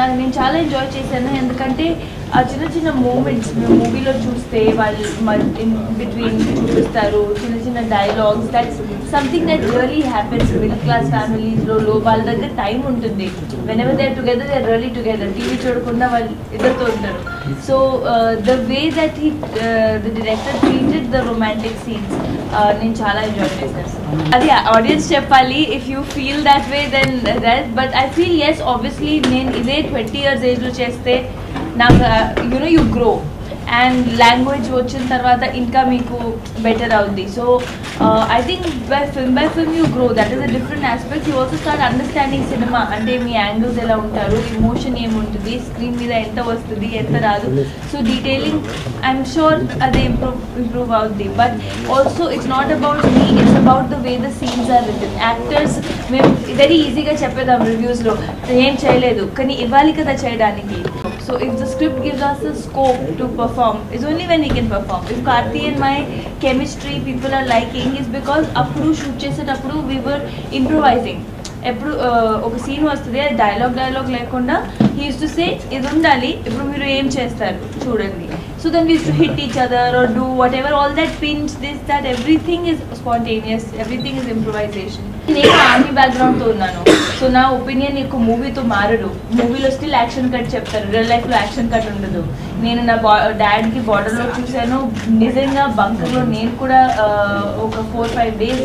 నేను చాలా ఎంజాయ్ చేశాను. ఎందుకంటే ఆ చిన్న చిన్న మూమెంట్స్ మేము మూవీలో చూస్తే వాళ్ళు ఇన్ బిట్వీన్ చూపిస్తారు, చిన్న చిన్న dialogues. That's something that really happens middle class ఫ్యామిలీస్లో. వాళ్ళ దగ్గర టైం ఉంటుంది. Whenever they are together they are really together. TV చూడకుండా వాళ్ళు ఇద్దరితో ఉంటారు. So the way that the director treated the romantic scenes నేను చాలా ఎంజాయ్ చేశాను. అది ఆడియన్స్ చెప్పాలి. If you feel that way then that. But I feel yes obviously నేను ఇదే 20 years ఏజ్లో చేస్తే నాకు యూ గ్రో అండ్ లాంగ్వేజ్ వచ్చిన తర్వాత ఇంకా మీకు బెటర్ అవుద్ది. So I think by film you grow. That is a different aspect. You also start understanding cinema. అంటే మీ యాంగిల్స్ ఎలా ఉంటారు, ఇమోషన్ ఏముంటుంది, స్క్రీన్ మీద ఎంత వస్తుంది ఎంత రాదు. సో డీటెయిలింగ్ ఐఎమ్ షూర్ అదే ఇంప్రూవ్ అవుద్ది. But also it's not about me, it's about the way the scenes are written. Actors మేము వెరీ ఈజీగా చెప్పేదాం రివ్యూస్లో ఏం చేయలేదు, కానీ ఇవ్వాలి కదా చేయడానికి. So if the script gives us the scope to perform, it's only when we can perform. If Karthi and my chemistry people are liking, is because appudu shoot chesetappudu we were improvising. ఎప్పుడు ఒక scene వస్తుంది, అది dialogue లేకుండా he use to say ఇది ఉండాలి, ఇప్పుడు మీరు ఏం చేస్తారు చూడండి. So then we use to hit each other or do whatever, all that pins this that everything is spontaneous, everything is improvisation. నేను ఆర్మీ బ్యాక్గ్రౌండ్తో ఉన్నాను. సో నా ఒపీనియన్ నీకు మూవీతో మారడు. మూవీలో స్టిల్ యాక్షన్ కట్ చెప్తారు, రియల్ లైఫ్లో యాక్షన్ కట్ ఉండదు. నేను నా డాడ్కి బార్డర్లో చూశాను. నిజంగా బంకర్లో నేను కూడా ఒక 4-5 days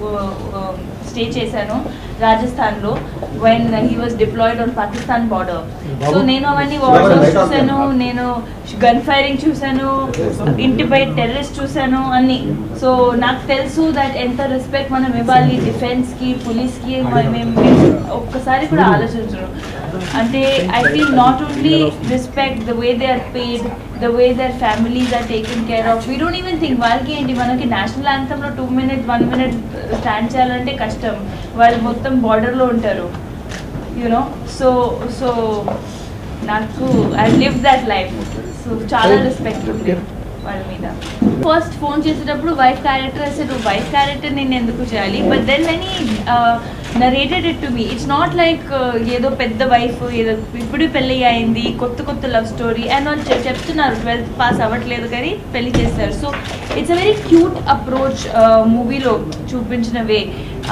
స్టే చేశాను రాజస్థాన్లో when he was deployed on Pakistan border. So నేను అవన్నీ వార్స్ చూశాను, నేను గన్ ఫైరింగ్ చూశాను, ఇంటిపై టెర్రరిస్ట్ చూశాను అన్ని. సో నాకు తెలుసు దట్ ఎంత రెస్పెక్ట్ మనం ఇవ్వాలి డిఫెన్స్కి, పోలీస్కి. మేము ఒక్కసారి కూడా ఆలోచించరు. అంటే I feel not only respect the way they are paid, the way their families are taken care of. We don't even think వాళ్ళకి ఏంటి, మనకి నేషనల్ యాంథమ్లో 2 minutes 1 minute స్టాండ్ చేయాలంటే కష్టం. వాళ్ళు మొత్తం బార్డర్లో ఉంటారు, యూనో. సో నాకు I live that life. So చాలా రెస్పెక్ట్ ఉంది వాళ్ళ మీద. ఫస్ట్ ఫోన్ చేసేటప్పుడు వైఫ్ క్యారెక్టర్ అసలు వైఫ్ క్యారెక్టర్ నేను ఎందుకు చేయాలి, but then when he narrated it to me, it's not like ఏదో పెద్ద వైఫ్, ఏదో ఇప్పుడు పెళ్ళి అయింది, కొత్త లవ్ స్టోరీ అండ్ వాళ్ళు చెప్తున్నారు 12th పాస్ అవ్వట్లేదు కానీ పెళ్లి చేస్తారు. So it's a very cute approach మూవీలో చూపించిన వే.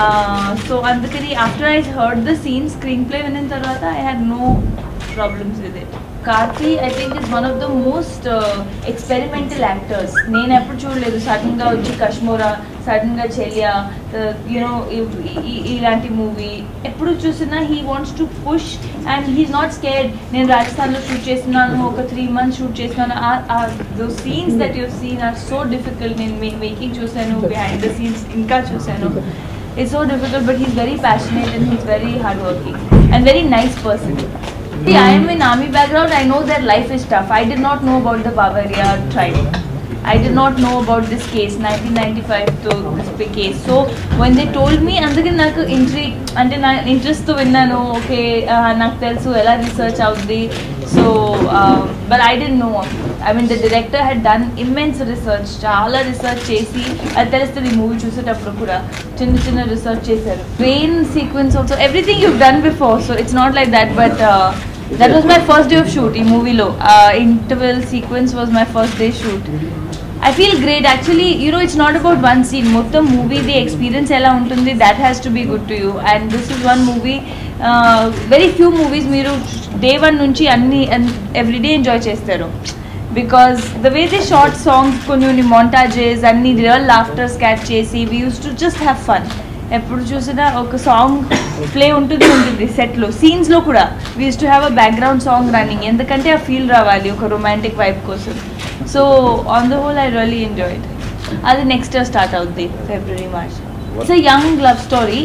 సో అందుకని after I heard the scene screenplay విన్న తర్వాత I had no problems with it. Karthi I think is one of the most experimental actors. నేను ఎప్పుడు చూడలేదు సడన్గా వచ్చి కశ్మోరా, సడన్గా చెలియా, యూనో ఇలాంటి మూవీ ఎప్పుడు చూసినా he wants to push and he is not scared. నేను రాజస్థాన్లో షూట్ చేస్తున్నాను, ఒక 3 months షూట్ చేస్తున్నాను. Though scenes that you seen are so difficult. నేను మేకింగ్ చూశాను, బిహైండ్ ద సీన్స్ ఇంకా చూశాను. It's so difficult, but he's very passionate and he's very hardworking and very nice person. See, I am in army background. I know their life is tough. I did not know about the Bavaria tribe. I did not know about this case, 1995 to this big case. So when they told me, andukane naku ante na interest to vinnanu. Okay, naku telusu ela research avuddi. So but I didn't know. I mean the director had done immense research, chaala research chesi adi telustadi movie chusetappudu kuda chinna research chesaru. Train sequence also, everything you've done before, so it's not like that. But that was my first day of shoot in movie lo. Interval sequence was my first day shoot. I feel great actually. You know, it's not about one scene. Mottham movie the experience ela untundi, that has to be good to you. And this is one movie. Very few movies మీరు day 1 నుంచి అన్ని every day enjoy చేస్తారు. Because the way they shot songs, కొన్ని montages, అన్ని real laughter catch చేసి we used to just have fun. ఎప్పుడు చూసినా ఒక సాంగ్ ప్లే ఉంటుంది సెట్లో, సీన్స్లో కూడా we used to have a background song running. ఎందుకంటే ఆ ఫీల్ రావాలి ఒక రొమాంటిక్ వైబ్ కోసం. So on the whole I really enjoyed. అది నెక్స్ట్ ఇయర్ స్టార్ట్ అవుద్ది, February March. It's a young love story.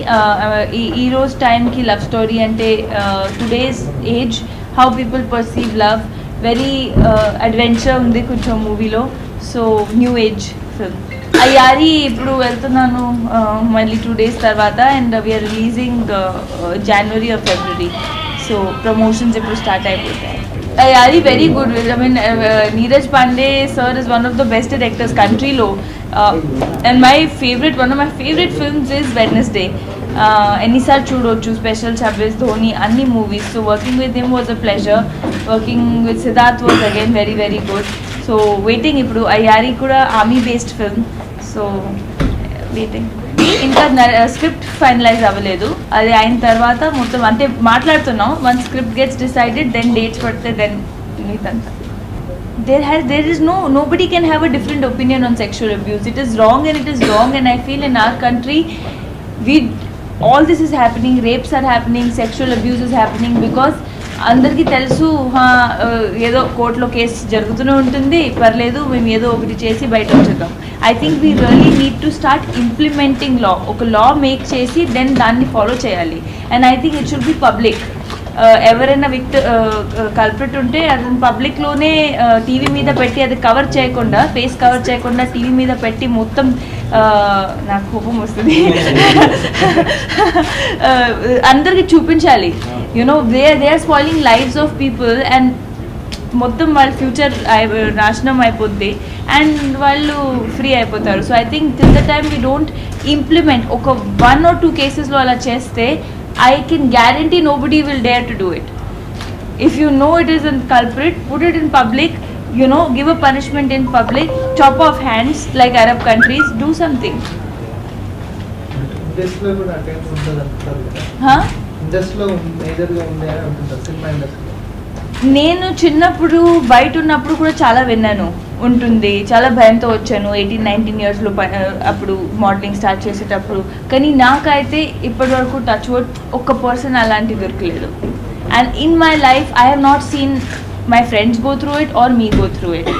ఈ రోజు టైంకి లవ్ స్టోరీ అంటే today's age how people perceive love, very adventure ఉంది కొంచెం మూవీలో. So new age film. Aiyaary ఇప్పుడు వెళ్తున్నాను మళ్ళీ 2 days తర్వాత, and we're releasing January or February. So promotions ఇప్పుడు స్టార్ట్ అయిపోతాయి. Ayari very good. I mean, Neeraj Pandey sir is one of the best directors country lo. And one of my favorite films is Wednesday. Enisar Chudochu, Special Chabis, Dhoni, Anni movies. So working with him was a pleasure. Working with Siddharth was again very, very good. So waiting ippudu Ayari kuda army based film. So waiting. ఇంకా script finalize అవ్వలేదు, అది అయిన తర్వాత మొత్తం అంటే మాట్లాడుతున్నాం. One script gets decided, then dates పడితే then ఇదంతా. there is nobody can have a different opinion on sexual abuse. It is wrong and it is wrong, and I feel in our country all this is happening, rapes are happening, sexual abuse is happening because అందరికీ తెలుసు ఏదో కోర్టులో case జరుగుతూనే ఉంటుంది, పర్లేదు మేము ఏదో ఒకటి చేసి బయట వచ్చేద్దాం. I think we really need to start implementing law. ఒక లా మేక్ చేసి దెన్ దాన్ని ఫాలో చేయాలి. And I think it should be public. ఎవరైనా కల్ప్రిట్ ఉంటే అతను పబ్లిక్లోనే టీవీ మీద పెట్టి అది కవర్ చేయకుండా, ఫేస్ కవర్ చేయకుండా టీవీ మీద పెట్టి మొత్తం నాకు కోపం వస్తుంది అందరికి చూపించాలి. You know they are spoiling lives of people and మొత్తం వాళ్ళ ఫ్యూచర్ నాశనం అయిపోద్ది అండ్ వాళ్ళు ఫ్రీ అయిపోతారు. So I think till the time we don't implement, ఒక 1 or 2 కేసెస్లో అలా చేస్తే I can guarantee nobody will dare to do it. If you know it is a culprit, put it in public, you know, give a punishment in public, chop off hands like Arab countries, do something. Industry lo kuda attend untadu antaru kada. Ha? Industry lo major ga unde ani antuntaru cinema industry. నేను చిన్నప్పుడు బయట ఉన్నప్పుడు కూడా చాలా విన్నాను, ఉంటుంది, చాలా భయంతో వచ్చాను 18-19 ఇయర్స్లో అప్పుడు మోడలింగ్ స్టార్ట్ చేసేటప్పుడు. కానీ నాకైతే ఇప్పటి వరకు టచ్ వుడ్ ఒక్క పర్సన్ అలాంటి దొరకలేదు. And in my life I have not seen my friends go through it or me go through it.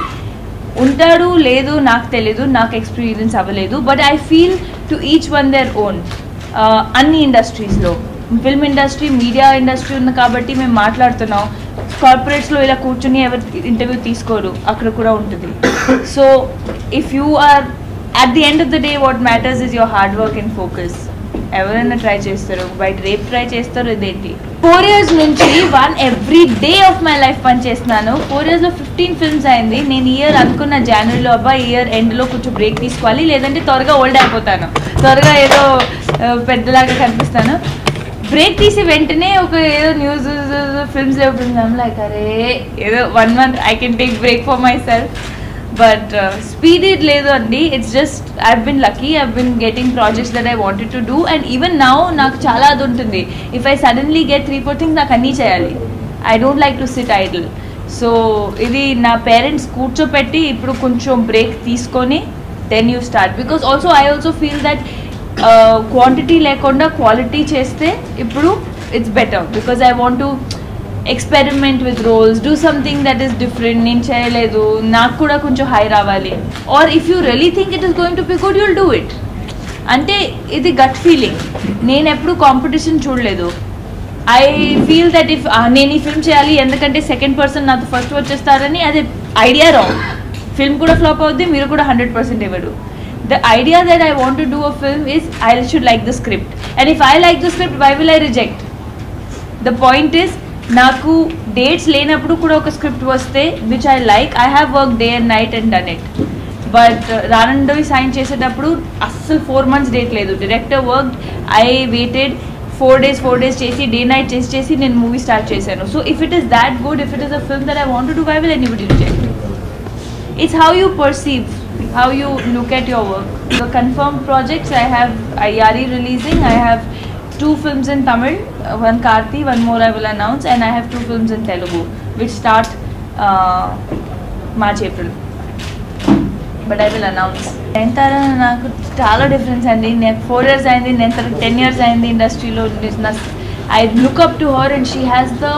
ఉంటాడు లేదు నాకు తెలీదు, నాకు ఎక్స్పీరియన్స్ అవ్వలేదు. But I feel to each one their own. అన్ని ఇండస్ట్రీస్లో, ఫిల్మ్ ఇండస్ట్రీ, మీడియా ఇండస్ట్రీ ఉంది కాబట్టి మేము మాట్లాడుతున్నాం. కార్పొరేట్స్లో ఇలా కూర్చుని ఎవరు ఇంటర్వ్యూ తీసుకోరు, అక్కడ కూడా ఉంటుంది. So if you are at the end of the day what matters is your hard work and focus. ఎవరైనా ట్రై చేస్తారు, బయట రేపు ట్రై చేస్తారు, ఇదేంటి. 4 years నుంచి every day of my life పనిచేస్తున్నాను. 4 yearsలో 15 films అయింది. నేను ఇయర్ అనుకున్న జనవరిలో అబ్బా ఇయర్ ఎండ్లో కొంచెం బ్రేక్ తీసుకోవాలి, లేదంటే త్వరగా ఓల్డ్ అయిపోతాను, త్వరగా ఏదో పెద్దలాగా కనిపిస్తాను. బ్రేక్ తీసి వెంటనే ఒక ఏదో న్యూస్ ఫిల్మ్స్ లేవుతున్నాం లైక్ అరే ఏదో 1 month I can take break for myself. But speed it లేదు అండి. It's just I been lucky, I been getting projects that I wanted to do. And even now నాకు చాలా అది ఉంటుంది. If I suddenly get 3-4 things నాకు అన్నీ చేయాలి. I don't like to sit idle. So ఇది నా పేరెంట్స్ కూర్చోపెట్టి ఇప్పుడు కొంచెం బ్రేక్ తీసుకొని then you start. Because also I also feel that quantity లేకుండా క్వాలిటీ చేస్తే ఇప్పుడు it's better. Because I want to experiment with roles, do something that is different. నేను చేయలేదు, నాకు కూడా కొంచెం హై రావాలి. Or if you really think it is going to be good, you'll do it. అంటే ఇది గట్ ఫీలింగ్. నేను ఎప్పుడు కాంపిటీషన్ చూడలేదు. ఐ ఫీల్ దట్ ఇఫ్ నేను ఈ ఫిల్మ్ చేయాలి ఎందుకంటే సెకండ్ పర్సన్ నాతో ఫస్ట్ వచ్చేస్తారని, అది ఐడియా రాంగ్. ఫిల్మ్ కూడా ఫ్లాప్ అవుద్ది, మీరు కూడా 100% ఇవ్వరు. The idea that I want to do a film is I should like the script, and if I like the script, why will I reject? The point is నాకు dates లేనప్పుడు కూడా ఒక script వస్తే which I like, I have work day and night and done it. But రానండవి sign చేసేటప్పుడు అస్సలు 4 months date లేదు. Director work, I waited 4 days చేసి డే నైట్ చేసి నేను మూవీ స్టార్ట్ చేశాను. So if it is that good, if it is a film that I want to do, why will anybody reject? It's how you perceive, how you look at your work. The confirmed projects I have Ayari releasing. I have 2 films in Tamil, one Karthi, one more I will announce, and I have 2 films in Telugu which start March, April. But I will announce. Nayantara నాకు చాలా difference అండి. నేను 4 years అయింది, నేను 10 years అయింది ఇండస్ట్రీలో. I look up to her and she has the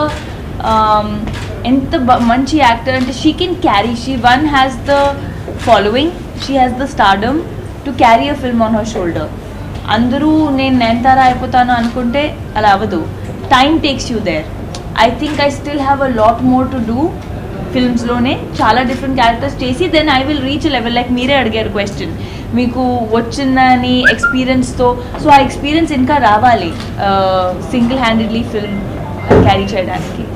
ఎంత మంచి యాక్టర్ అంటే she can carry. She one has the following, she has the stardom to carry a film on her shoulder. అందరూ నేను నయనతార అయిపోతాను అనుకుంటే అలా అవ్వదు. Time takes you there. I think I still have a lot more to do. ఫిల్మ్స్లోనే చాలా different characters చేసి then I will reach level. Like మీరే అడిగారు క్వశ్చన్, మీకు వచ్చిందని ఎక్స్పీరియన్స్తో. సో ఆ ఎక్స్పీరియన్స్ ఇంకా రావాలి సింగిల్ హ్యాండెడ్లీ ఫిల్మ్ క్యారీ చేయడానికి.